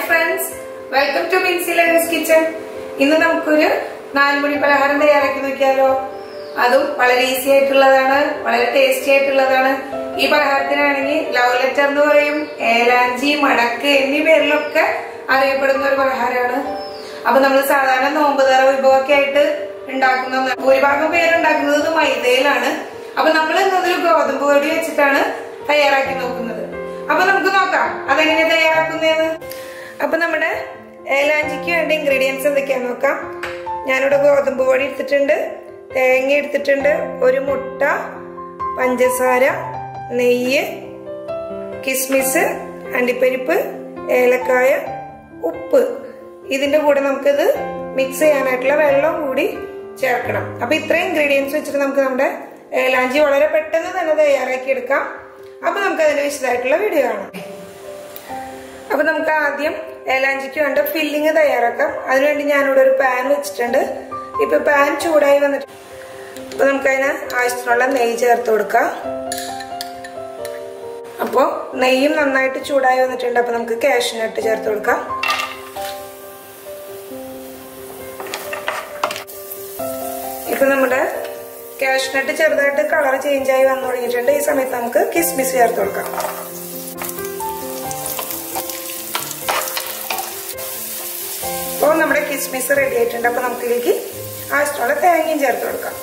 friends, welcome to Mincy Levin's Kitchen. ഇന്ന് നമുക്കൊരു 4 മണി പലഹാരം തയ്യാറാക്കി നോക്കിയാലോ. അതും വളരെ ഈസി ആയിട്ടുള്ളതാണ്, വളരെ ടേസ്റ്റി ആയിട്ടുള്ളതാണ്. ഈ പലഹാരത്തിനാണെങ്കിൽ ലവ് ലെറ്റർ എന്ന് പറയും, ഏലാഞ്ചി, മടക്ക് എന്നീ പേരിലൊക്കെ അറിയപ്പെടുന്ന ഒരു പലഹാരമാണ്. അപ്പൊ നമ്മൾ സാധാരണ നോമ്പ് തറ വിഭവമൊക്കെ ആയിട്ട് ഉണ്ടാക്കുന്ന ഭൂരിഭാഗം പേരുണ്ടാക്കുന്നത് മൈദയിലാണ്. അപ്പൊ നമ്മൾ ഇന്നൊരു ഗോതമ്പ് പൊടി വെച്ചിട്ടാണ് തയ്യാറാക്കി നോക്കുന്നത്. അപ്പൊ നമുക്ക് നോക്കാം അതെങ്ങനെ തയ്യാറാക്കുന്നതെന്ന്. അപ്പൊ നമ്മുടെ ഏലാഞ്ചിക്ക് വേണ്ട ഇൻഗ്രീഡിയൻസ് എന്തൊക്കെയാന്ന് നോക്കാം. ഞാനിവിടെ ഗോതമ്പ് പൊടി എടുത്തിട്ടുണ്ട്, തേങ്ങ എടുത്തിട്ടുണ്ട്, ഒരു മുട്ട, പഞ്ചസാര, നെയ്യ്, കിസ്മിസ്, അണ്ടിപ്പരിപ്പ്, ഏലക്കായ, ഉപ്പ്. ഇതിന്റെ കൂടെ നമുക്കിത് മിക്സ് ചെയ്യാനായിട്ടുള്ള വെള്ളം കൂടി ചേർക്കണം. അപ്പൊ ഇത്രയും ഇൻഗ്രീഡിയൻസ് വെച്ചിട്ട് നമുക്ക് നമ്മുടെ ഏലാഞ്ചി വളരെ പെട്ടെന്ന് തന്നെ തയ്യാറാക്കി എടുക്കാം. അപ്പൊ നമുക്ക് അതിന്റെ വിശദമായിട്ടുള്ള വീഡിയോ കാണാം. അപ്പൊ നമുക്ക് ആദ്യം ഏലാഞ്ചിക്ക് വേണ്ട ഫില്ലിങ് തയ്യാറാക്കാം. അതിനുവേണ്ടി ഞാനിവിടെ ഒരു പാൻ വെച്ചിട്ടുണ്ട്. ഇപ്പൊ പാൻ ചൂടായി വന്നിട്ട് അപ്പൊ നമുക്കതിന് ആവശ്യത്തിനുള്ള നെയ്യ് ചേർത്ത് കൊടുക്കാം. അപ്പൊ നെയ്യും നന്നായിട്ട് ചൂടായി വന്നിട്ടുണ്ട്. അപ്പൊ നമുക്ക് കാഷ്യൂനട്ട് ചേർത്ത് കൊടുക്കാം. ഇപ്പൊ നമ്മുടെ കാഷ്യൂനട്ട് ചെറുതായിട്ട് കളർ ചേഞ്ച് ആയി വന്നു തുടങ്ങിയിട്ടുണ്ട്. ഈ സമയത്ത് നമുക്ക് കിസ്മിസ് ചേർത്ത് കൊടുക്കാം. അപ്പോൾ നമ്മുടെ കിസ്മിസ് റെഡി ആയിട്ടുണ്ട്. അപ്പൊ നമുക്ക് ഇതിലേക്ക് ആവശ്യമുള്ള തേങ്ങയും ചേർത്ത് കൊടുക്കാം.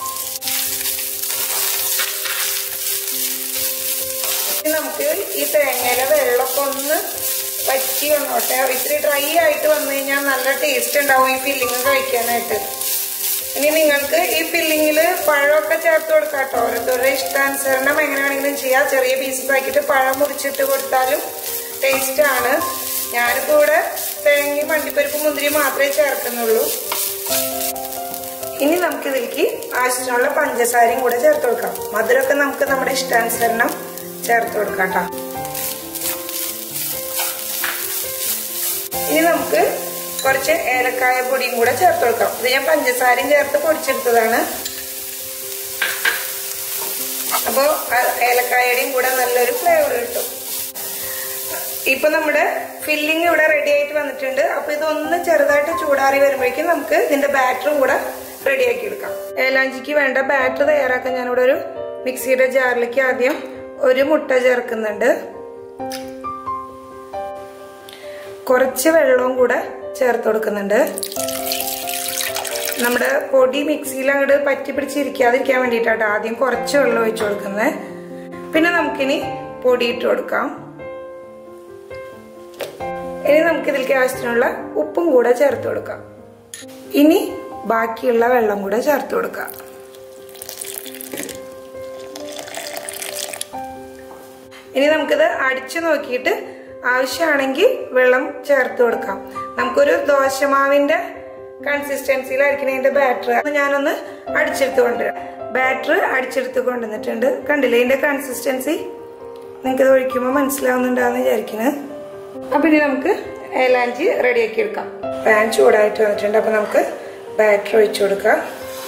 നമുക്ക് ഈ തേങ്ങയിലെ വെള്ളമൊക്കെ ഒന്ന് വറ്റി വന്നോട്ടെ. ഇത്തിരി ഡ്രൈ ആയിട്ട് വന്നു കഴിഞ്ഞാൽ നല്ല ടേസ്റ്റ് ഉണ്ടാവും ഈ ഫില്ലിങ് കഴിക്കാനായിട്ട്. ഇനി നിങ്ങൾക്ക് ഈ ഫില്ലിങ്ങിൽ പഴമൊക്കെ ചേർത്ത് കൊടുക്കാം കേട്ടോ. ഓരോരുത്തരുടെ ഇഷ്ടാനുസരണം എങ്ങനെയാണെങ്കിലും ചെയ്യാം. ചെറിയ പീസസ് ആക്കിയിട്ട് പഴം മുറിച്ചിട്ട് കൊടുത്താലും ടേസ്റ്റ് ആണ്. ഞാനിപ്പോ ഇവിടെ തേങ്ങയും അണ്ടിപ്പരിപ്പും മുന്തിരി മാത്രമേ ചേർക്കുന്നുള്ളൂ. ഇനി നമുക്ക് ഇതിലേക്ക് ആവശ്യത്തിനുള്ള പഞ്ചസാരയും കൂടെ ചേർത്ത് കൊടുക്കാം. മധുരമൊക്കെ നമുക്ക് നമ്മുടെ ഇഷ്ടാനുസരണം ചേർത്ത് കൊടുക്കാം കേട്ടോ. ഇനി നമുക്ക് കുറച്ച് ഏലക്കായ പൊടിയും കൂടെ ചേർത്ത് കൊടുക്കാം. ഇത് ഞാൻ പഞ്ചസാരയും ചേർത്ത് പൊടിച്ചെടുത്തതാണ്. അപ്പോ ഏലക്കായയുടെയും കൂടെ നല്ലൊരു ഫ്ലേവർ കിട്ടും. ഇപ്പൊ നമ്മുടെ ഫില്ലിങ് ഇവിടെ റെഡി ആയിട്ട് വന്നിട്ടുണ്ട്. അപ്പൊ ഇതൊന്ന് ചെറുതായിട്ട് ചൂടാറി വരുമ്പോഴേക്കും നമുക്ക് ഇതിന്റെ ബാറ്ററും കൂടെ റെഡിയാക്കി എടുക്കാം. ഏലാഞ്ചിക്ക് വേണ്ട ബാറ്റർ തയ്യാറാക്കാൻ ഞാനിവിടെ ഒരു മിക്സിയുടെ ജാറിലേക്ക് ആദ്യം ഒരു മുട്ട ചേർക്കുന്നുണ്ട്. കുറച്ച് വെള്ളവും കൂടെ ചേർത്ത് കൊടുക്കുന്നുണ്ട്. നമ്മുടെ പൊടി മിക്സിയിൽ അങ്ങോട്ട് പറ്റി പിടിച്ചിരിക്കാതിരിക്കാൻ വേണ്ടിയിട്ടാണ് ആദ്യം കുറച്ച് വെള്ളം ഒഴിച്ചു കൊടുക്കുന്നത്. പിന്നെ നമുക്കിനി പൊടി ഇട്ട് കൊടുക്കാം. ഇനി നമുക്ക് ഇതിലേക്ക് ആവശ്യത്തിനുള്ള ഉപ്പും കൂടെ ചേർത്ത് കൊടുക്കാം. ഇനി ബാക്കിയുള്ള വെള്ളം കൂടെ ചേർത്ത് കൊടുക്കാം. ഇനി നമുക്കിത് അടിച്ചു നോക്കിയിട്ട് ആവശ്യമാണെങ്കിൽ വെള്ളം ചേർത്ത് കൊടുക്കാം. നമുക്കൊരു ദോശമാവിന്റെ കൺസിസ്റ്റൻസിയിലായിരിക്കണം ഇതിന്റെ ബാറ്റർ. ഞാനൊന്ന് അടിച്ചെടുത്ത് കൊണ്ടുവരാം. ബാറ്റർ അടിച്ചെടുത്ത് കൊണ്ടുവന്നിട്ടുണ്ട്. കണ്ടില്ലേ ഇതിന്റെ കൺസിസ്റ്റൻസി? നിങ്ങൾക്കിത് ഒഴിക്കുമ്പോൾ മനസ്സിലാവുന്നുണ്ടാന്ന് വിചാരിക്കുന്നത്. അപ്പൊ ഇനി നമുക്ക് ഏലാഞ്ചി റെഡിയാക്കി എടുക്കാം. പാൻ ചൂടായിട്ട് വന്നിട്ടുണ്ട്. അപ്പൊ നമുക്ക് ബാറ്റർ ഒഴിച്ചു കൊടുക്കാം.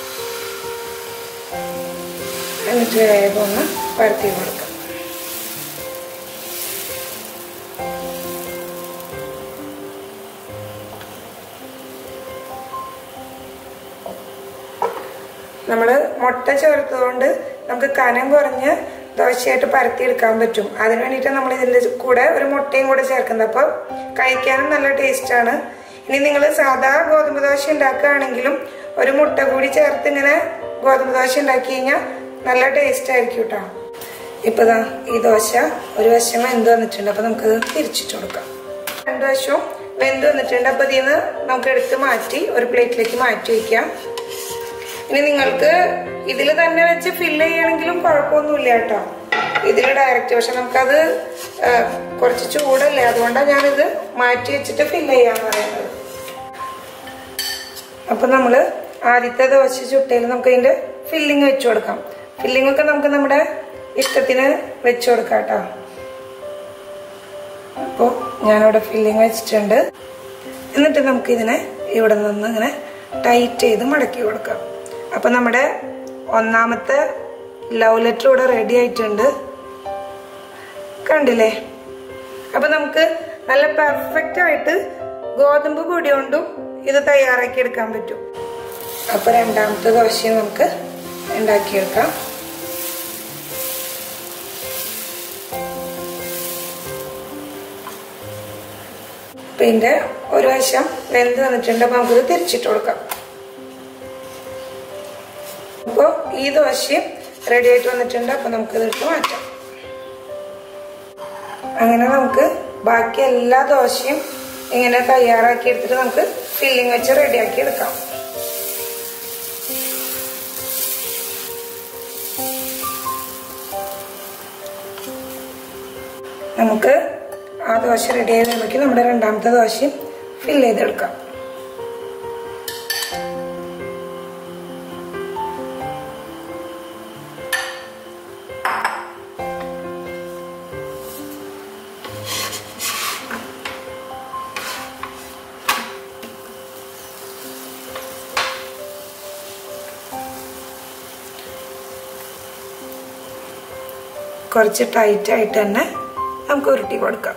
എന്നിട്ട് വേഗം ഒന്ന് പരത്തി കൊടുക്കാം. നമ്മള് മുട്ട ചേർത്തതുകൊണ്ട് നമുക്ക് കനം കുറഞ്ഞ് ദോശയായിട്ട് പരത്തിയെടുക്കാൻ പറ്റും. അതിന് വേണ്ടിയിട്ട് നമ്മൾ ഇതിൻ്റെ കൂടെ ഒരു മുട്ടയും കൂടെ ചേർക്കുന്നത്. അപ്പോൾ കഴിക്കാനും നല്ല ടേസ്റ്റാണ്. ഇനി നിങ്ങൾ സാധാ ഗോതമ്പ് ദോശ ഉണ്ടാക്കുകയാണെങ്കിലും ഒരു മുട്ട കൂടി ചേർത്ത് ഇങ്ങനെ ഗോതമ്പ് ദോശ ഉണ്ടാക്കി കഴിഞ്ഞാൽ നല്ല ടേസ്റ്റ് ആയിരിക്കും കേട്ടോ. ഇപ്പൊ ദാ ഈ ദോശ ഒരു വശം വെന്ത് വന്നിട്ടുണ്ട്. അപ്പൊ നമുക്ക് തിരിച്ചിട്ട് കൊടുക്കാം. രണ്ട് വശവും വെന്ത് വന്നിട്ടുണ്ട്. അപ്പൊ ഇതിൽ നിന്ന് നമുക്ക് എടുത്ത് മാറ്റി ഒരു പ്ലേറ്റിലേക്ക് മാറ്റി വയ്ക്കാം. ഇനി നിങ്ങൾക്ക് ഇതിൽ തന്നെ വെച്ച് ഫില്ല് ചെയ്യണമെങ്കിലും കുഴപ്പമൊന്നുമില്ല കേട്ടോ. ഇതിൽ ഡയറക്റ്റ്. പക്ഷെ നമുക്കത് കുറച്ച് ചൂടല്ലേ, അതുകൊണ്ടാണ് ഞാനിത് മാറ്റി വെച്ചിട്ട് ഫില്ല് ചെയ്യാന്ന് പറയുന്നത്. അപ്പൊ നമ്മള് ആദ്യത്തെ ദോശ ചുട്ടയിൽ നമുക്ക് ഇതിന്റെ ഫില്ലിങ് വെച്ചു കൊടുക്കാം. ഫില്ലിംഗ് ഒക്കെ നമുക്ക് നമ്മുടെ ഇഷ്ടത്തിന് വെച്ചു കൊടുക്കാം കേട്ടോ. അപ്പോ ഞാനിവിടെ ഫില്ലിങ് വെച്ചിട്ടുണ്ട്. എന്നിട്ട് നമുക്ക് ഇതിനെ ഇവിടെ നിന്ന് ഇങ്ങനെ ടൈറ്റ് ചെയ്ത് മടക്കി കൊടുക്കാം. അപ്പൊ നമ്മുടെ ഒന്നാമത്തെ ലവ് ലെറ്റർ ഇവിടെ റെഡി ആയിട്ടുണ്ട്. കണ്ടില്ലേ? അപ്പൊ നമുക്ക് നല്ല പെർഫെക്റ്റ് ആയിട്ട് ഗോതമ്പ് പൊടി കൊണ്ടും ഇത് തയ്യാറാക്കി എടുക്കാൻ പറ്റും. അപ്പൊ രണ്ടാമത്തെ ദോശയും നമുക്ക് ഉണ്ടാക്കിയെടുക്കാം. പിന്നെ ഒരു വശം വെന്ത് വന്നിട്ടുണ്ട്. അപ്പൊ നമുക്കിത് തിരിച്ചിട്ട് കൊടുക്കാം. അപ്പൊ ഈ ദോശയും റെഡി ആയിട്ട് വന്നിട്ടുണ്ട്. അപ്പൊ നമുക്കിത് ഇട്ട് മാറ്റാം. അങ്ങനെ നമുക്ക് ബാക്കി എല്ലാ ദോശയും ഇങ്ങനെ തയ്യാറാക്കി എടുത്തിട്ട് നമുക്ക് ഫില്ലിങ് വെച്ച് റെഡിയാക്കി എടുക്കാം. നമുക്ക് ആ ദോശ റെഡി ആയി വരുമ്പോഴേക്കും നമ്മുടെ രണ്ടാമത്തെ ദോശയും ഫില്ല് ചെയ്തെടുക്കാം. കുറച്ച് ടൈറ്റ് ആയിട്ട് തന്നെ നമുക്ക് ഉരുട്ടി കൊടുക്കാം.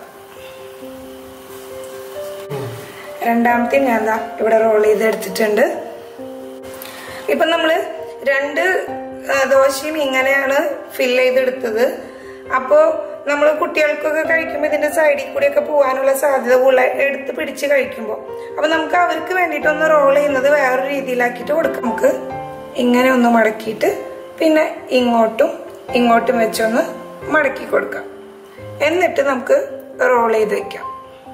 രണ്ടാമത്തെ ഞാൻ ഇവിടെ റോൾ ചെയ്ത് എടുത്തിട്ടുണ്ട്. ഇപ്പൊ നമ്മള് രണ്ട് ദോശയും ഇങ്ങനെയാണ് ഫില്ല് ചെയ്തെടുത്തത്. അപ്പോ നമ്മൾ കുട്ടികൾക്കൊക്കെ കഴിക്കുമ്പോൾ ഇതിന്റെ സൈഡിൽ കൂടെയൊക്കെ പോകാനുള്ള സാധ്യത എടുത്ത് പിടിച്ച് കഴിക്കുമ്പോൾ അപ്പൊ നമുക്ക് അവർക്ക് വേണ്ടിയിട്ടൊന്ന് റോൾ ചെയ്യുന്നത് വേറൊരു രീതിയിലാക്കിയിട്ട് കൊടുക്കാം. നമുക്ക് ഇങ്ങനെ ഒന്ന് മടക്കിയിട്ട് പിന്നെ ഇങ്ങോട്ടും വെച്ചൊന്ന് മടക്കി കൊടുക്കാം. എന്നിട്ട് നമുക്ക് റോൾ ചെയ്ത് വെക്കാം.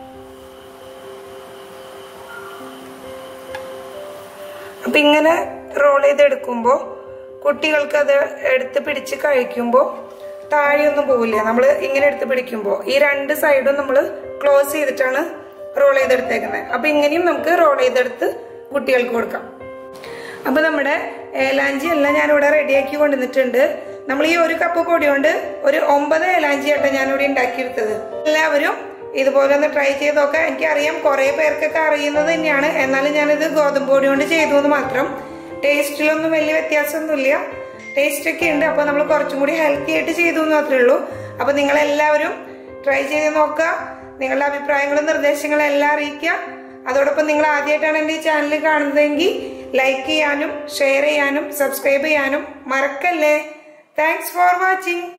അപ്പൊ ഇങ്ങനെ റോൾ ചെയ്തെടുക്കുമ്പോ കുട്ടികൾക്ക് അത് എടുത്ത് പിടിച്ച് കഴിക്കുമ്പോ താഴെയൊന്നും പോവില്ല. നമ്മൾ ഇങ്ങനെ എടുത്ത് പിടിക്കുമ്പോ ഈ രണ്ട് സൈഡും നമ്മൾ ക്ലോസ് ചെയ്തിട്ടാണ് റോൾ ചെയ്തെടുത്തേക്കുന്നത്. അപ്പൊ ഇങ്ങനെയും നമുക്ക് റോൾ ചെയ്തെടുത്ത് കുട്ടികൾക്ക് കൊടുക്കാം. അപ്പൊ നമ്മുടെ ഏലാഞ്ചി എല്ലാം ഞാനിവിടെ റെഡിയാക്കി കൊണ്ടുവന്നിട്ടുണ്ട്. നമ്മൾ ഈ ഒരു കപ്പ് പൊടി കൊണ്ട് ഒരു 9 ഏലാഞ്ചി ആട്ടെ ഞാനിവിടെ ഉണ്ടാക്കിയെടുത്തത്. എല്ലാവരും ഇതുപോലെ ഒന്ന് ട്രൈ ചെയ്ത് നോക്കാം. എനിക്കറിയാം കുറെ പേർക്കൊക്കെ അറിയുന്നത് തന്നെയാണ്. എന്നാലും ഞാനിത് ഗോതമ്പ് പൊടി കൊണ്ട് ചെയ്തു എന്ന് മാത്രം. ടേസ്റ്റിലൊന്നും വലിയ വ്യത്യാസമൊന്നുമില്ല. ടേസ്റ്റ് ഒക്കെ ഉണ്ട്. അപ്പൊ നമ്മൾ കുറച്ചും കൂടി ഹെൽത്തി ആയിട്ട് ചെയ്തു എന്ന് മാത്രമേ ഉള്ളൂ. അപ്പൊ നിങ്ങളെല്ലാവരും ട്രൈ ചെയ്ത് നോക്കുക. നിങ്ങളുടെ അഭിപ്രായങ്ങളും നിർദ്ദേശങ്ങളും എല്ലാം അറിയിക്കുക. അതോടൊപ്പം നിങ്ങൾ ആദ്യമായിട്ടാണ് എൻ്റെ ഈ ചാനൽ കാണുന്നതെങ്കിൽ ലൈക്ക് ചെയ്യാനും ഷെയർ ചെയ്യാനും സബ്സ്ക്രൈബ് ചെയ്യാനും മറക്കല്ലേ. Thanks for watching.